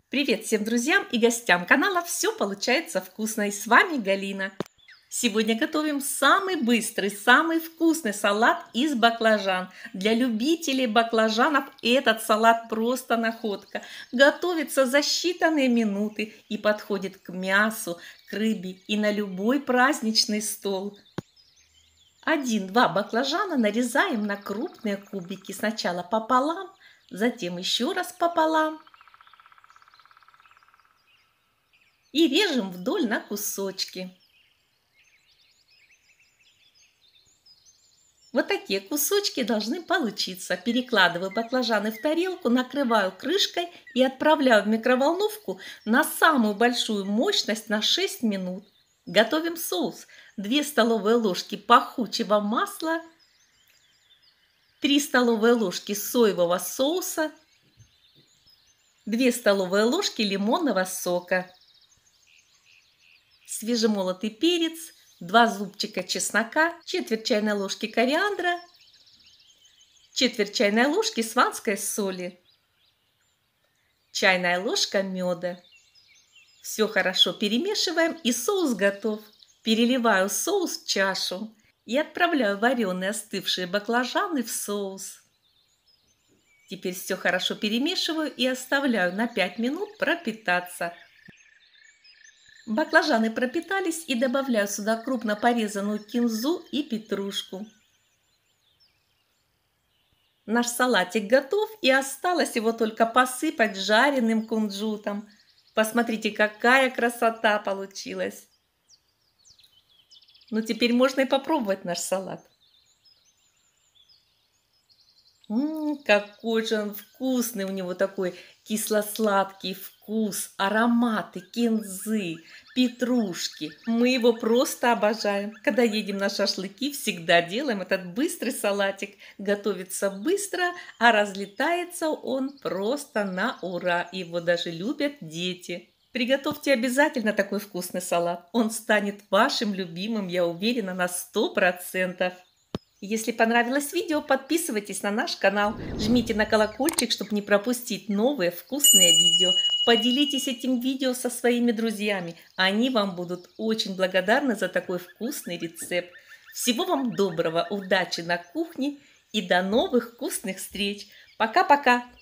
Привет всем друзьям и гостям канала «Все получается вкусно». И с вами Галина. Сегодня готовим самый быстрый, самый вкусный салат из баклажан. Для любителей баклажанов этот салат просто находка. Готовится за считанные минуты и подходит к мясу, к рыбе и на любой праздничный стол. 1-2 баклажана нарезаем на крупные кубики. Сначала пополам, затем еще раз пополам. И режем вдоль на кусочки. Вот такие кусочки должны получиться. Перекладываю баклажаны в тарелку, накрываю крышкой и отправляю в микроволновку на самую большую мощность на 6 минут. Готовим соус. 2 столовые ложки пахучего масла, 3 столовые ложки соевого соуса, 2 столовые ложки лимонного сока, свежемолотый перец, 2 зубчика чеснока, четверть чайной ложки кориандра, четверть чайной ложки сванской соли, чайная ложка меда. Все хорошо перемешиваем, и соус готов. Переливаю соус в чашу и отправляю вареные остывшие баклажаны в соус. Теперь все хорошо перемешиваю и оставляю на 5 минут пропитаться. Баклажаны пропитались, и добавляю сюда крупно порезанную кинзу и петрушку. Наш салатик готов, и осталось его только посыпать жареным кунжутом. Посмотрите, какая красота получилась! Ну, теперь можно и попробовать наш салат. Какой же он вкусный, у него такой кисло-сладкий вкус, ароматы кинзы, петрушки. Мы его просто обожаем. Когда едем на шашлыки, всегда делаем этот быстрый салатик. Готовится быстро, а разлетается он просто на ура. Его даже любят дети. Приготовьте обязательно такой вкусный салат. Он станет вашим любимым, я уверена, на 100%. Если понравилось видео, подписывайтесь на наш канал, жмите на колокольчик, чтобы не пропустить новые вкусные видео. Поделитесь этим видео со своими друзьями, они вам будут очень благодарны за такой вкусный рецепт. Всего вам доброго, удачи на кухне и до новых вкусных встреч. Пока-пока!